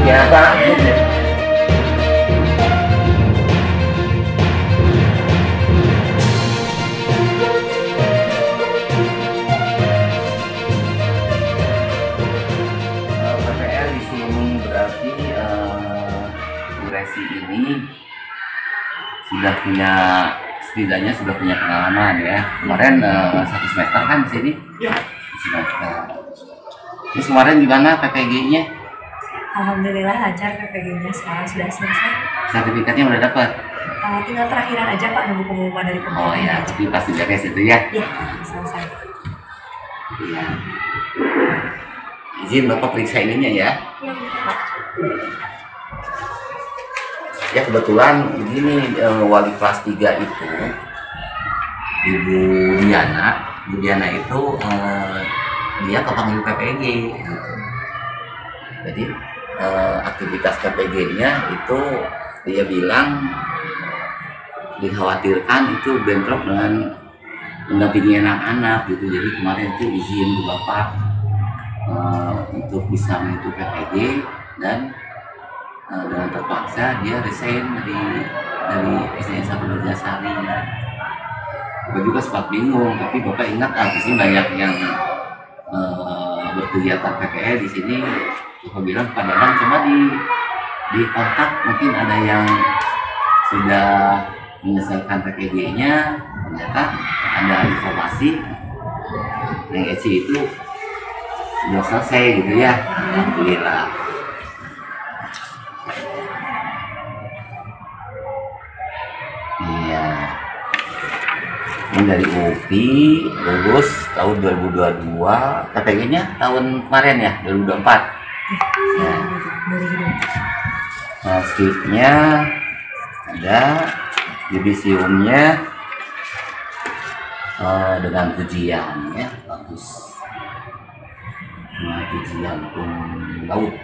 ya Pak. PPL di sini berarti Resi ini sudah punya, setidaknya sudah punya pengalaman ya. Kemarin 1 semester kan di sini? Ya. Semester. Terus kemarin gimana PPG-nya? Alhamdulillah lancar PPG-nya, sekarang sudah selesai. Sertifikatnya udah dapat? Tinggal terakhiran aja Pak, nunggu pengumuman dari pemerintah. Oh ya, tapi pasti beres itu ya? Iya, selesai. Iya. Izin Bapak periksa ininya ya. Iya Pak. Ya kebetulan begini, wali kelas 3 itu Ibu Diana. Ibu Diana itu dia kepanggil PPG gitu. Jadi aktivitas PPG-nya itu dia bilang dikhawatirkan itu bentrok dengan mendampingi anak-anak gitu. Jadi kemarin itu izin ke Bapak untuk bisa mengikuti PPG, dan dengan terpaksa dia resign dari SDN 1 Nurjasari. Bapak juga sempat bingung, tapi Bapak ingat di sini banyak yang berkegiatan PPL di sini. Bapak bilang padahal coba di kontak, mungkin ada yang sudah menyelesaikan PPG-nya. Ternyata ada informasi yang ECI itu sudah selesai gitu ya. Alhamdulillah. Iya. Ini dari UPI lulus tahun 2022, PPG-nya tahun kemarin ya, 2024. Ya. Nah, skipnya ada, yudisiumnya dengan pujian ya, bagus. Nah, pujian pun laut.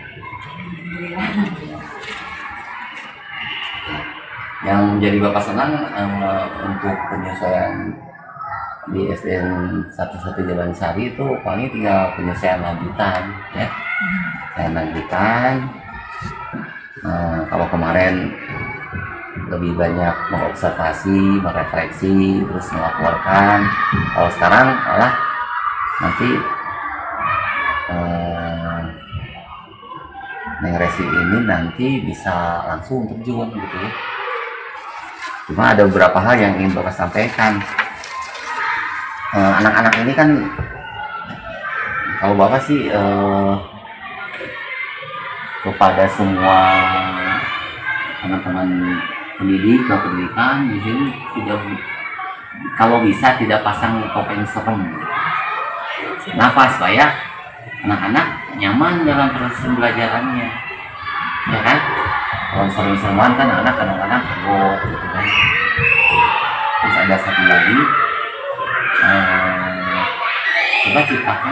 Yang menjadi Bapak senang untuk penyesuaian di SDN 11 Jalan Sari itu paling tinggal penyesuaian lanjutan ya. Lanjutan, kalau kemarin lebih banyak mengobservasi, merefleksi, terus melaporkan. Kalau sekarang malah nanti Neng Resi ini nanti bisa langsung terjun gitu ya. Cuma ada beberapa hal yang ingin Bapak sampaikan. Anak-anak ini kan, kalau Bapak sih kepada semua teman-teman pendidikan di sini tidak, kalau bisa tidak pasang topeng serem. Kenapa? Supaya anak-anak nyaman dalam proses pembelajarannya, ya kan? Kalau serem-sereman kan anak kadang-kadang takut gitu kan. Terus ada satu lagi, coba ciptakan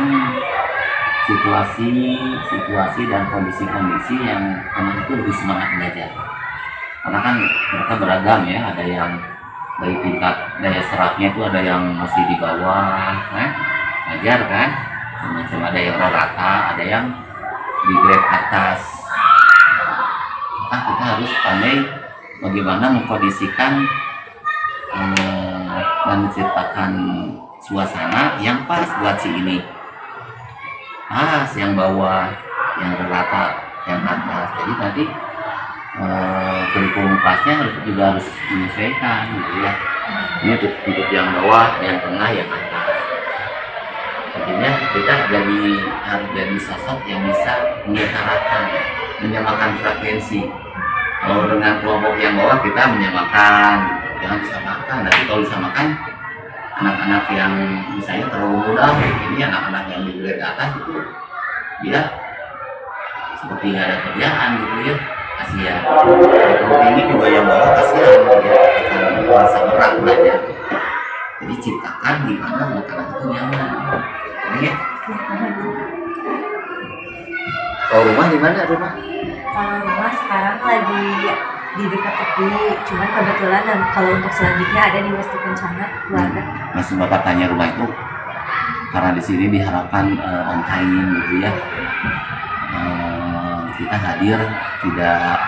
situasi dan kondisi-kondisi yang anak itu lebih semangat belajar. Karena kan mereka beragam ya, ada yang dari tingkat daya serapnya itu ada yang masih di bawah, kan? Wajar kan? Macam ada yang rata, ada yang di grade atas. Maka kita harus pandai bagaimana mengkondisikan dan menciptakan suasana yang pas buat si ini. Pas yang bawah, yang rata, yang atas. Jadi nanti kurikulum kelasnya juga harus menyesuaikan gitu ya. Ini untuk yang bawah, yang tengah, yang atas. Artinya kita harus jadi sosok yang bisa menyetarakan, menyamakan frekuensi. Kalau dengan kelompok yang bawah kita menyamakan, gitu. Jangan disamakan. Nanti kalau disamakan, anak-anak yang misalnya terlalu muda, ini anak-anak yang di grade atas itu dia seperti nggak ada kerjaan gitu ya, kasihan. Kalau ini juga yang bawah kasihan, dia akan merasa berat belajar. Jadi ciptakan di mana anak-anak itu nyaman. Ini ya. Kalau rumah di mana rumah? Kalau rumah sekarang lagi di dekat tepi, cuman kebetulan dan kalau untuk selanjutnya ada di Westi Kencana keluarga. Masih Bapak tanya rumah itu karena di sini diharapkan on time gitu ya. kita hadir tidak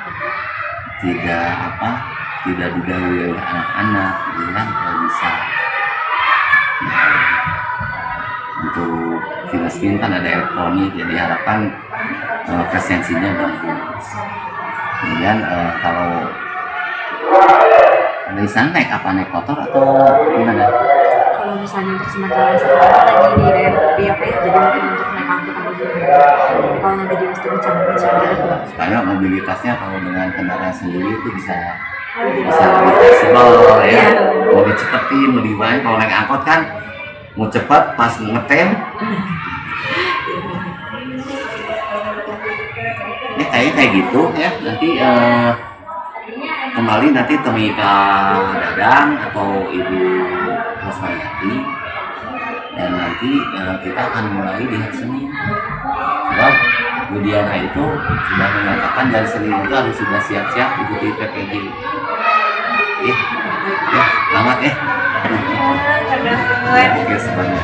tidak didahului oleh anak-anak gitu kan, kalau bisa. Nah, untuk fingerprint kan ada elektronik, jadi harapan presensinya bagus. Kemudian kalau dari sana naik apa, naik motor atau gimana? Kalau misalnya untuk sementara sekarang lagi di BFP apa ya, jadi mungkin untuk naik angkutan umum. Kalau nanti di West Camat insya Allah ada. Supaya mobilitasnya kalau dengan kendaraan sendiri itu bisa lebih fleksibel ya, mau dicepetin, mau dibawain. Kalau naik angkot kan mau cepat pas ngetem ya kayak gitu ya. Nanti kembali nanti temui Kak Dadang atau Ibu Rosmayati, dan nanti kita akan mulai di hari Senin. Sebab Bu Diana itu sudah mengatakan dari Senin itu harus sudah siap-siap ikuti PPG. Ya, selamat ya. Oke, sebenarnya.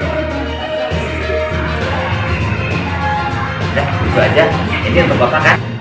Udah, itu aja. Ini untuk Bapak kan?